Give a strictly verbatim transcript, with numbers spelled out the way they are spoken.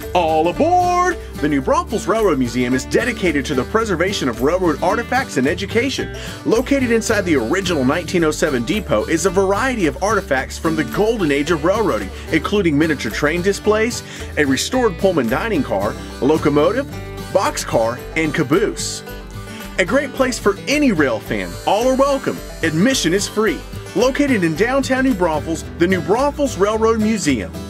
All aboard! The New Braunfels Railroad Museum is dedicated to the preservation of railroad artifacts and education. Located inside the original nineteen oh seven depot is a variety of artifacts from the golden age of railroading, including miniature train displays, a restored Pullman dining car, a locomotive, boxcar, and caboose. A great place for any rail fan. All are welcome. Admission is free. Located in downtown New Braunfels, the New Braunfels Railroad Museum.